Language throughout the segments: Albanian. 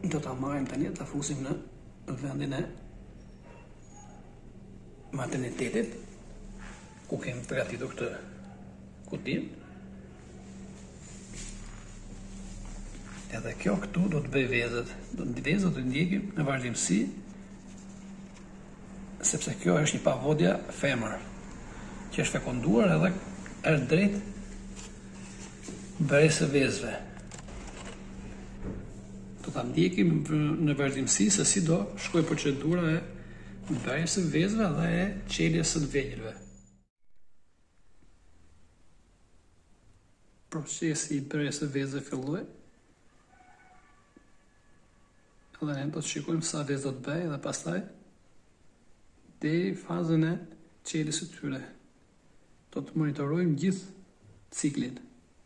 Do ta marrim tani, ta fusim në vendin e maternitetit, ku kemi përgatitur këtë kutim. Edhe kjo këtu do të bëj vezët. Vezët do të ndjekim në vazhdimsi, sepse kjo është një pavodja femër, që është fekunduar edhe është drejt bërjes së vezëve. Do ta ndjekim në vazhdimsi se si do shkojë procedura e bërjes së vezëve dhe e çeljes së vegjëlve. Procesi i bërjes së vezëve filloi. Edhe ne do të shikojmë sa vezë do të bëj dhe pastaj deri fazën e çeljes së tyre. Do të monitorojmë gjithë ciklin.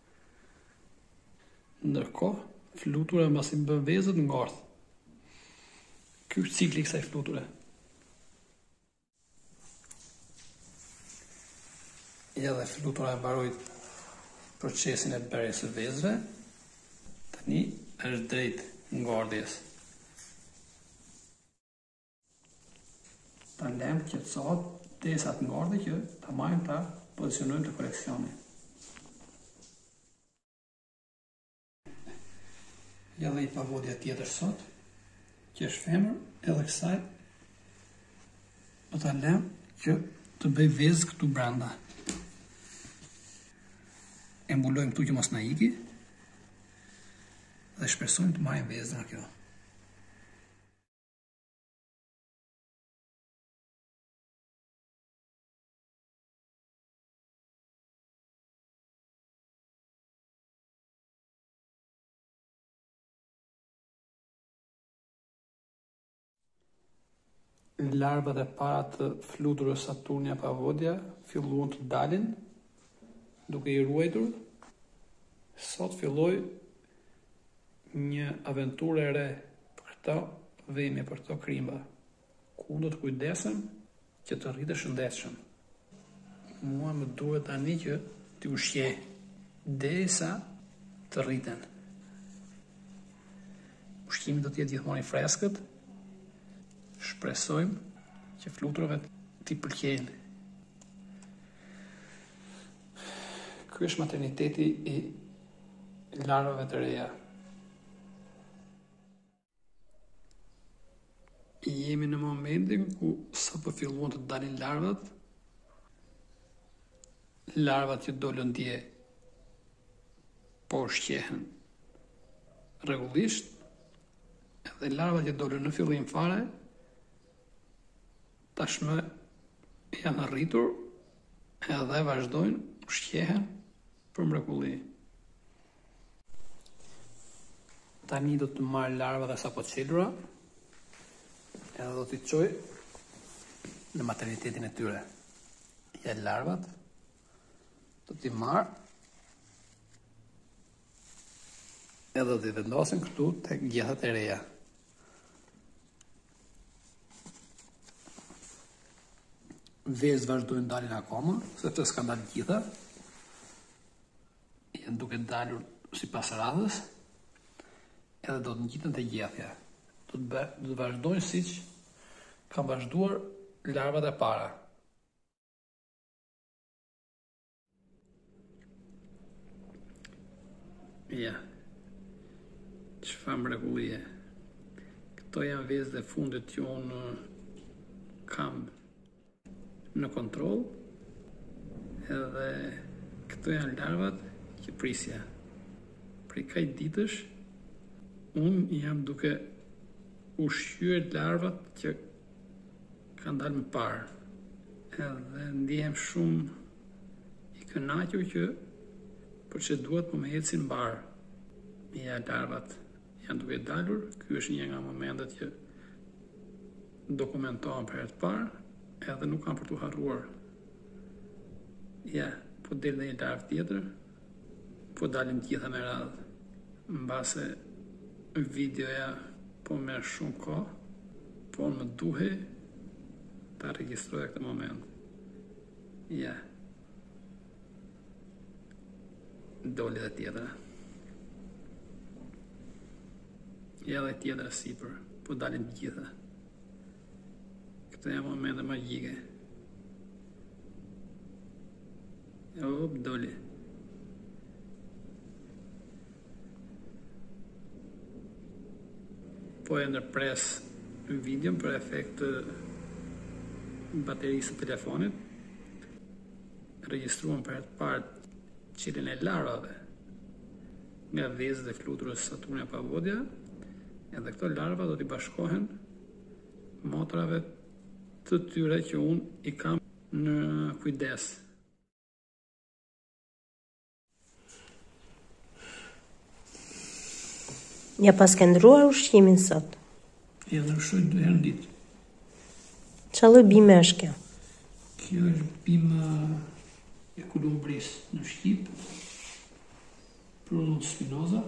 Ndërkohë, flutura mbasi bën vezët ngordh. Ky është cikli i kësaj fluture. Ja dhe flutura e mbaroi procesin e bërjes së vezëve. Tani është drejt ngordhjes. Ta lëmë që të sot derisa të ngordhë që ta marrim ta pozicionojmë të koreksioni. Ja dhe i pavodja tjetër sot, që është femër, edhe kësaj do ta lëmë që të bëj vezë këtu brenda. E mbulojmë këtu që mos na iki dhe shpresojmë të marrim vezë nga kjo. Larvat e para të fluturës Saturnia Pavodia filluan të dalin duke i ruajtur. Sot filloi një aventurë e re për këto vëmje, për këto krimba, ku do të kujdesem që të rritet shëndetshëm. Mua më duhet tani që t'i ushqej derisa të rriten. Ushqimi do të jetë gjithmonë i freskët. Shpresojmë që fluturave t'i pëlqejnë. Ky është materniteti i larvave të reja. Jemi në momentin ku sapo filluan të dalin larvat. Larvat që dolën dje po shqehen rregullisht, edhe larvat që dolën në fillim fare tashmë janë arritur edhe vazhdojnë ushqehen për mrekulli. Tani do të marr larvat e sapo çelura edhe do t'i çoj në maternitetin e tyre. Ja larvat do t'i marr edhe do t'i vendosen këtu tek gjethat e reja. Vezë vazhdojnë dalin akoma, sepse s'ka dalë gjitha. Janë duke dalur sipas radhës, edhe do të ngjiten te gjetha. Do të vazhdojnë siç kanë vazhduar larvat e para. Ja. Çfarë mrekullie. Këto janë vezët e fundit që unë kam në kontroll, edhe këto janë larvat që prisja. Prej kaq ditësh unë jam duke ushqyer larvat që kanë dalë më parë, edhe ndihem shumë i kënaqur që procedurat po më ecin mbar. Ja, larvat janë duke dalur. Ky është një nga momentet që dokumentohen për herë të parë, edhe nuk kam për t'u harruar. Ja, po del dhe një larvë tjetër, po dalim gjitha me radhë. Mbase videoja po merr shumë kohë, po më duhej ta regjistroj këtë moment. Ja. Doli dhe tjetër. edhe tjetër sipër, po dalin të gjitha. Këto janë momente magjike. Doli. Po e ndërpres videon për efekt të baterisë të telefonit. Regjistruan për herë të parë qilin e larvave nga vezët e fluturës Saturnia pavonia, edhe këto larva do t'i bashkohen motrave të tyre që unë i kam në kujdes. Ja pas ke ndruar ushqimin sot? Ja ndryshoj 2 herë në ditë. Qa lloj bime është kjo? Kjo është bime e kulumbris në Shqip, prunus spinoza,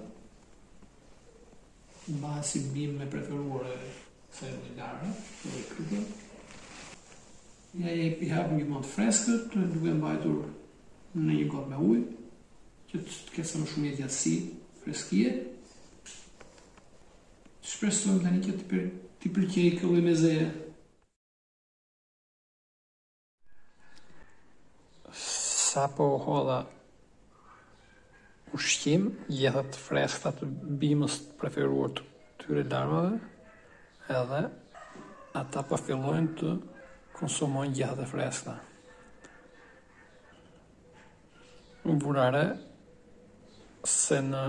mbasi bime preferuar e kësaj lloji larve, lloji krype. Ja i hapim gjithmonë të freskët, duke mbajtur në një gotë me ujë, që të ketë sa më shumë gjatësi, freskie. Shpresojmë tani që t'i pëlqej kjo lloj mezeje. Sa po hodha ushqim, gjethet freskëta të bimës të preferuar të këtyre larvave, edhe ata po fillojnë të konsumojnë gjethet e freskëta. Unë vura re se në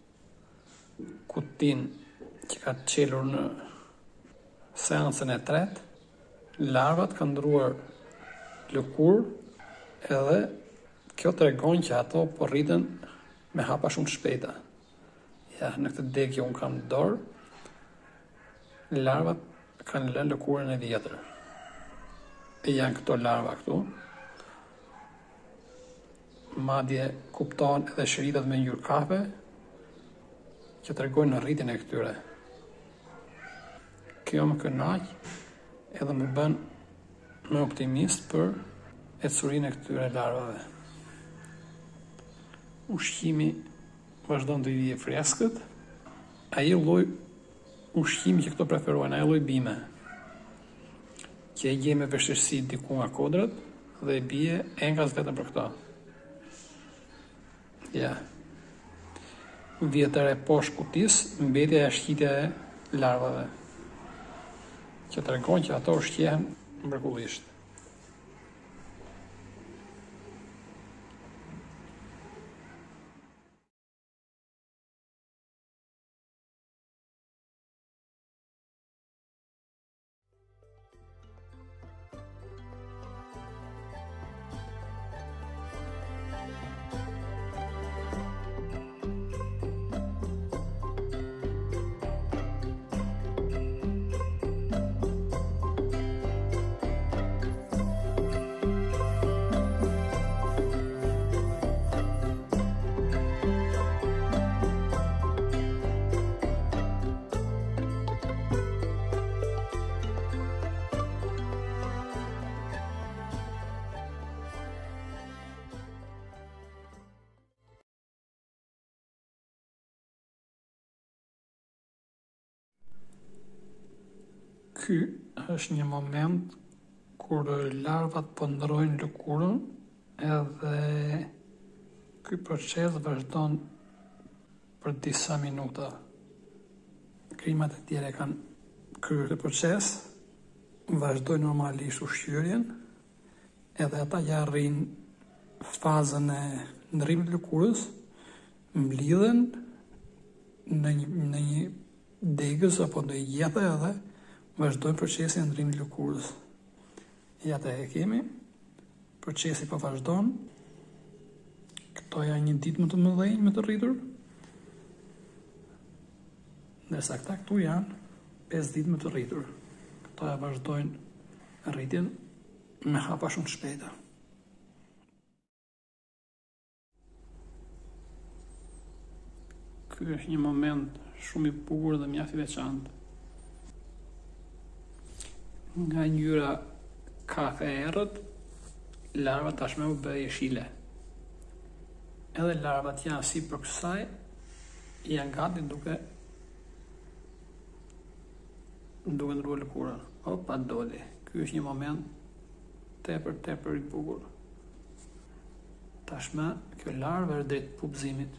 kutin që ka qelur në seancën e tretë, larvat kanë ndruar lëkurë, edhe kjo tregon që ato po rriten me hapa shumë shpejta. Ja, në këtë degje unë kam në dorë, larvat kanë lënë lëkurën e vjetër. E janë këto larva këtu. Madje kuptohen edhe shëritat me ngjyrë kafe, që tregojnë në rritjen e këtyre. Kjo më kënaq edhe më bën më optimist për ecurinë e këtyre larvave. Ushqimi vazhdon të vijë freskët. Ai lloj ushqimi që këto preferojnë, ai lloj bime, që e gje me vështirësi diku nga kodrat dhe e bie engas vetëm për këto. Ja. Vjetër e poshtë kutis, mbetja e shqitja e larvave, që tregon që ato ushqehen mrekullisht. Ky është një moment kur larvat po ndrojnë lëkurën, edhe ky proces vazhdon për disa minuta. Krimat e tjera kanë kryer këtë proces, vazhdojnë normalisht ushqyerjen, edhe ata që arrin fazën e ndrrimit të lëkurës, mblidhen në një degës apo në një gjethe edhe vazhdojnë procesin e ndrimit të lëkurës. Ja të e kemi, procesi po vazhdon, këto janë një ditë më të mëdhenj me të rritur, ndërsa këta këtu janë 5 ditë më të rritur. Këto ja vazhdojnë rritjen me hapa shumë shpejta. Ky është një moment shumë i bukur dhe mjaft i veçantë. Nga ngjyra kafe e errët, larvat tashmë u bë jeshile. Edhe larvat janë si për kësaj, janë gati duke duke ndruar lëkura. Opa, doli. Ky është një moment tepër i bukur. Tashmë, kjo larvë është drejt pubëzimit.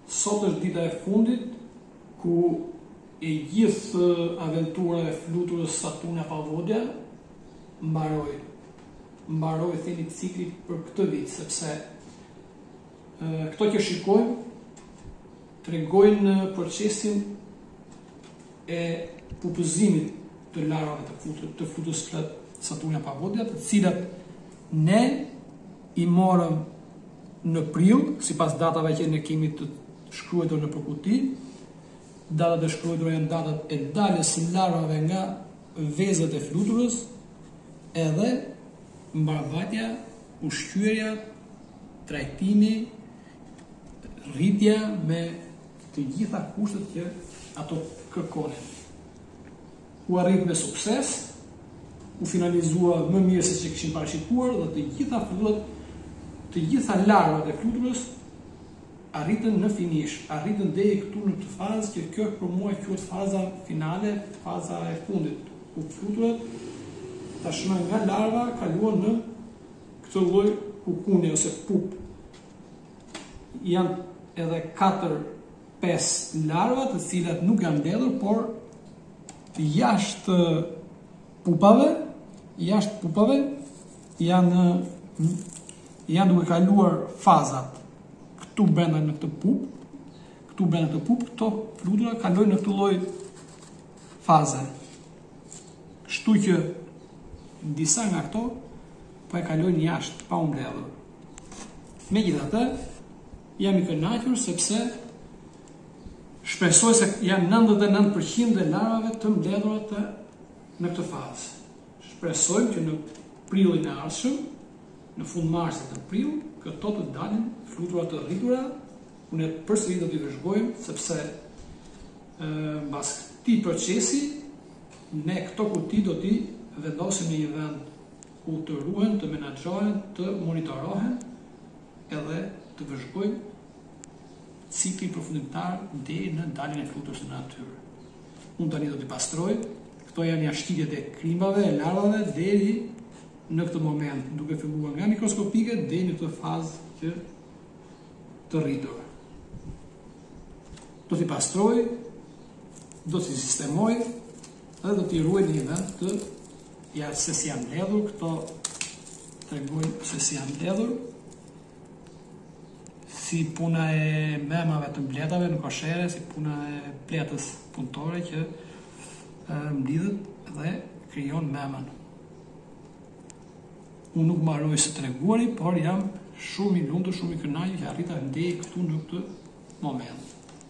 Sot është dita e fundit ku e gjithë aventura e fluturës Saturnia Pavodja mbaroi themi cikli për këtë vit, sepse këto që shikojmë tregojnë procesin e pupëzimit të larvave të fluturës Saturnia Pavodja, të cilat ne i morëm në prill, sipas datave që ne kemi të shkruar në përkuti. Datat e shkruara janë datat e daljes së larvave nga vezët e fluturës, edhe mbarvajtja, ushqyerja, trajtimi, rritja me të gjitha kushtet që ato kërkonin. U arrit me sukses, u finalizua më mirë se që kishim parashikuar dhe të gjitha fluturat, të gjitha larvat e fluturës arritën në finish, arritën deri këtu në këtë fazë që kjo për mua quhet faza finale, faza e fundit, ku fluturat tashmë nga larva kaluan në këtë lloj kukuni ose pup. Janë edhe 4-5 larva të cilat nuk janë mbledhur, por jashtë pupave janë duke kaluar fazat. Këtu brenda në këtë pup, këto flutura kalojnë në këtë lloj faze. Kështu që disa nga këto po e kalojnë jashtë pa u mbledhur. Megjithatë, jam i kënaqur sepse shpresoj se janë 99% e larvave të mbledhura në këtë fazë. Shpresojmë që në prillin e ardhshëm, në fund marsit të prill, këto të dalin flutura të rritura. Unë përsëri do t'i vëzhgojmë, sepse mbas këtij procesi ne këto kuti do t'i vendosim në një vend ku të ruhen, të menaxhohen, të monitorohen edhe të vëzhgojmë ciklin përfundimtar deri në daljen e fluturës në natyrë. Unë tani do t'i pastroj. Këto janë jashtëtitjet e krimbave, e larvave deri në këtë moment, duke filluar nga mikroskopike deri në këtë fazë që të rritur. Do t'i pastroj, do t'i sistemoj dhe do t'i ruaj në një vend të se si janë mbledhur, këto tregojnë se si janë mbledhur, si puna e memave të mbledhave në koshere, si puna e pletës punëtore që mblidhet dhe krijon memën. Unë nuk mbaroj së treguari, por jam shumë i lumtur, shumë i kënaqur që arrita deri këtu në këtë moment.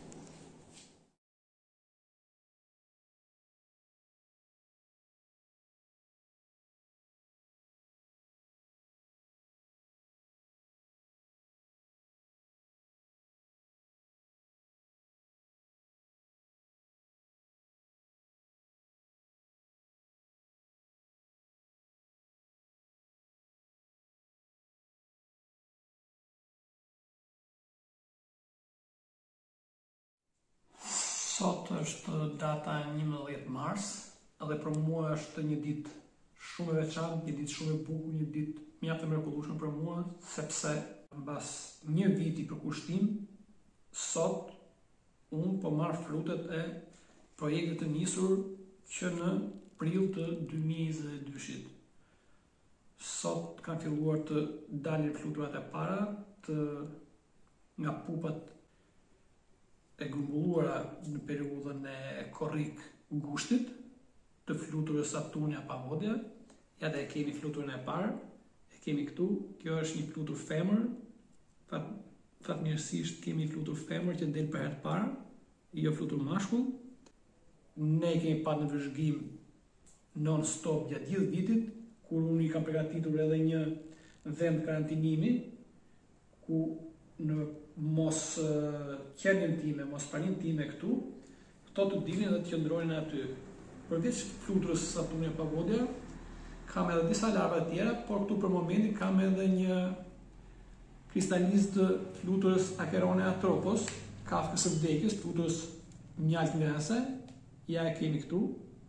Sot është data 11 mars, edhe për mua është një ditë shumë e veçantë, një ditë shumë e bukur, një ditë mjaft e mrekullueshme për mua, sepse mbas një viti përkushtim, sot unë po marr frutet e projektit të nisur që në prill të 2022-shit. Sot kanë filluar të dalin fluturat e para nga pupat e grumbulluara në periudhën e korrik ngushtit të fluturës Saturnia Pavodja. Ja dhe e kemi fluturën e parë, e kemi këtu, kjo është një flutur femër, fatmirësisht kemi flutur femër që del për herë të parë, jo flutur mashkull. Ne kemi parë në vëzhgim non-stop gjatë gjithë vitit, kur unë i kam përgatitur edhe një vend karantinimi, ku në mos qenien time, mos pranin time këtu, këto të dilin dhe të qëndronin aty. Përveç fluturës Saturnia Pavodja, kam edhe disa larva të tjera, por këtu për momentin kam edhe një kristalizë të fluturës Acheronia atropos, kafkës së vdekjes, fluturës mjaltinase, ja e kemi këtu.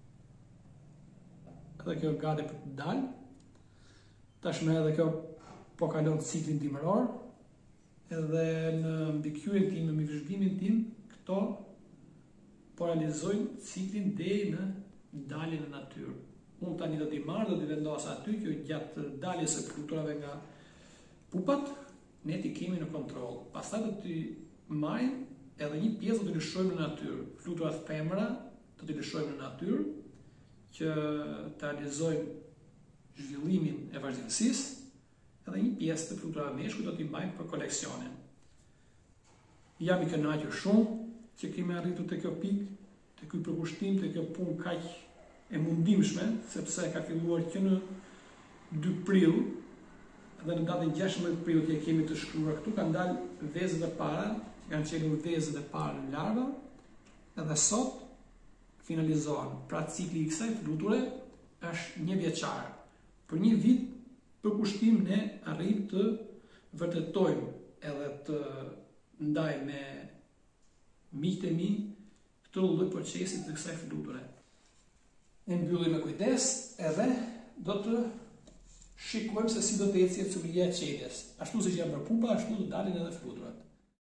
Edhe kjo gati për të dalë. Tashmë edhe kjo po kalon ciklin dimëror. edhe në mbikëqyrjen time, me vëzhgimin tim, këto po realizojnë ciklin deri në daljen në natyrë. Unë tani do t'i marrë, do t'i vendos aty që gjatë daljes së fluturave nga pupat, ne t'i kemi në kontroll. Pastaj do t'i marrim edhe një pjesë do t'i lëshojmë në natyrë. Fluturat femra do t'i lëshojmë në natyrë që të realizojmë zhvillimin e vazhdimësisë, edhe një pjesë të fluturave meshkuj do t'i mbajmë për koleksionin. Jam i kënaqur shumë që kemi arritur te kjo pikë, te ky përkushtim, te kjo punë kaq e mundimshme, sepse ka filluar që në 2 prill, dhe në datën 16 prill që kemi të shkruar këtu, kanë dalë vezët e para, kanë qelur vezët e para në larva, edhe sot finalizohen. Pra cikli i kësaj fluture është 1 vjeçar. Për 1 vit përkushtim ne arrim të vërtetojmë edhe të ndaj me miqtë e mi këtë lloj procesi të kësaj fluture. Ne mbyllim me kujdes edhe do të shikojmë se si do të ecë curia e qeljes. Ashtu siç janë për pupa, ashtu do dalin edhe fluturat.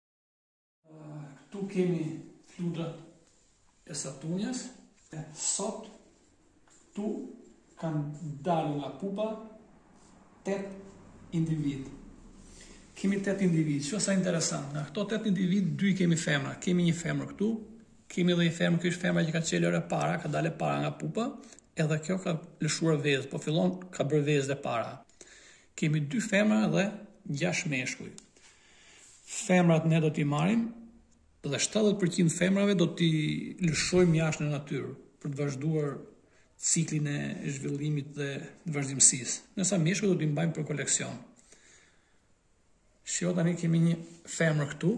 Këtu kemi fluturat e Saturnjas. Sot këtu kanë dalë nga pupa 8 individ. Kemi 8 individ, që sa interesant. Nga këto 8 individ, 2 kemi femra. Kemi një femër këtu, kemi edhe një femër, kjo është femra që ka qelur e para, ka dalë para nga pupa, edhe kjo ka lëshuar vezë, po fillon ka bërë vezë e para. Kemi 2 femra dhe 6 meshkuj. Femrat ne do t'i marrim, dhe 70% femrave do t'i lëshojmë jashtë në natyrë, për të vazhduar ciklin e zhvillimit dhe vazhdimësisë. Nësa meshkujt do t'i mbajmë për koleksion. Shiko tani kemi një femër këtu,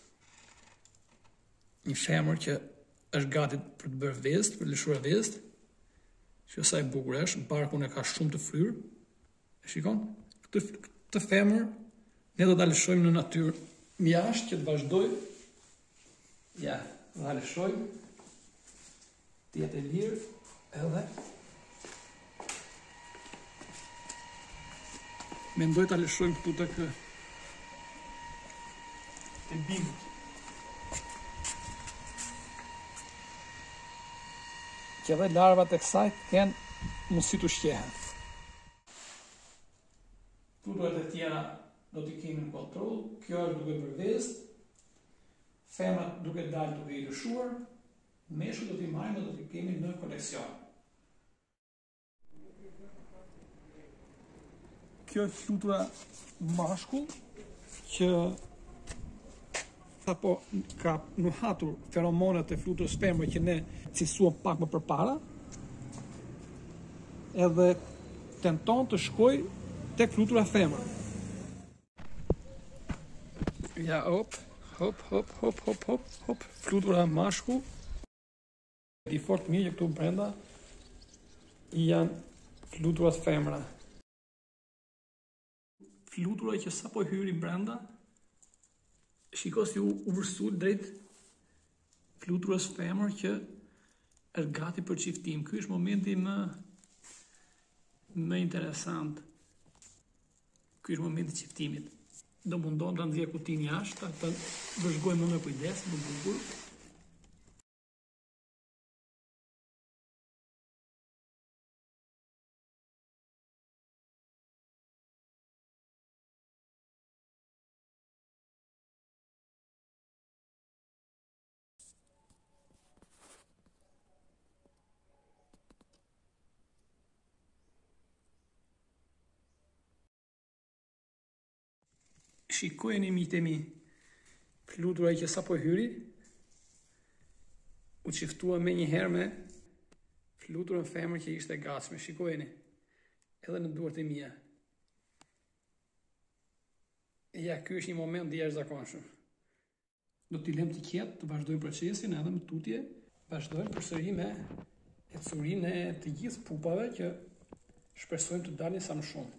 një femër që është gati për të bërë vezë, për të lëshuar vezë. Shiko sa e bukur është, barkun e ka shumë të fryrë. Shikon? Këtë femër ne do ta lëshojmë në natyrë jashtë që të vazhdojë. Ja, do ta lëshojmë. Të jetë e lirë edhe mendoj ta lëshojmë këtu tek bimët. Që edhe larvat e kësaj kenë mundësi të shqehen. Fluturat e tjera do t'i kemi në kontroll. Kjo është duke bërë vezë, femrat duke dalë duke i lëshuar, meshkujt do t'i marrim dhe do t'i kemi në koleksion. Kjo është flutura mashkull që apo ka nuhatur feromonat e fluturës femre që ne cilësuam pak më përpara, edhe tenton të shkoj tek flutura femre. Ja, hop, flutura mashkull. Di fort mirë që këtu brenda janë fluturat femra. Flutura që sapo hyri brenda, shiko si u vërsul drejt fluturës femër që është gati për çiftim. Ky është momenti më interesant. Ky është momenti i çiftimit. Do mundon ta nxjerr kutin jashtë, ta vëzhgojmë me kujdes, më bukur. Shikojeni miqtë e mi, flutura që sapo hyri, u çiftua me një herë me fluturën femër që ishte gatshme. Shikojeni, edhe në duart e mia. Ja, ky është një moment i jashtëzakonshëm. Do t'i lëm të qetë, të vazhdojmë procesin edhe më tutje, vazhdojmë përsëri me ecurinë e të gjithë pupave që shpresojmë të dalin sa më shumë.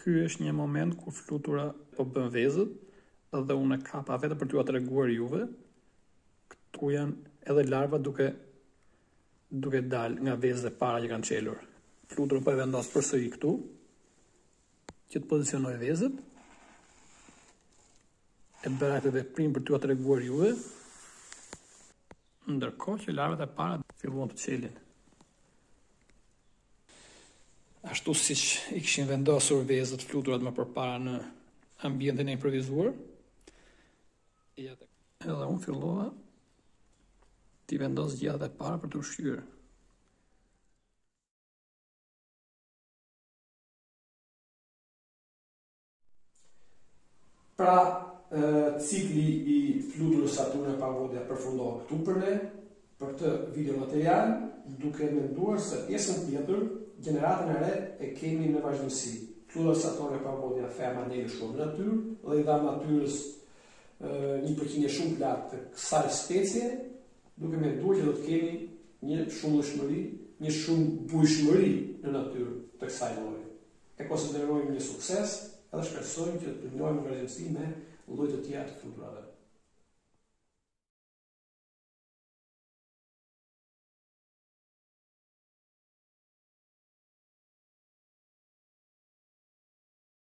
Ky është një moment ku flutura po bën vezët dhe unë kapa vetëm për t'ju treguar juve. Këtu janë edhe larva duke dalë nga vezët e para që kanë qelur. Fluturën po e vendos përsëri këtu, që të pozicionoj vezët. E bëra këtë veprim për t'ju treguar juve, ndërkohë që larvat e para filluan të qelin. Ashtu siç i kishin vendosur vezët fluturat më përpara në ambientin e improvisuar, edhe unë fillova t'i vendos gjathat e para për të ushqyer. Pra, cikli i fluturës Saturn e pavodja përfundohet këtu për ne, për këtë video material, duke menduar se pjesën tjetër, gjeneratën e re e kemi në vazhdimsi. Flutura Saturn e pavodja ferma ndeli shumë në natyrë dhe i dha natyrës një përqindje shumë lartë të kësaj specie, duke menduar që do të kemi një shumëllshmëri, një shumë bujshmëri në natyrë të kësaj lloji. E konsiderojmë një sukses edhe shpresojmë që të njohim vazhdimsi me lloje të tjera të fluturave.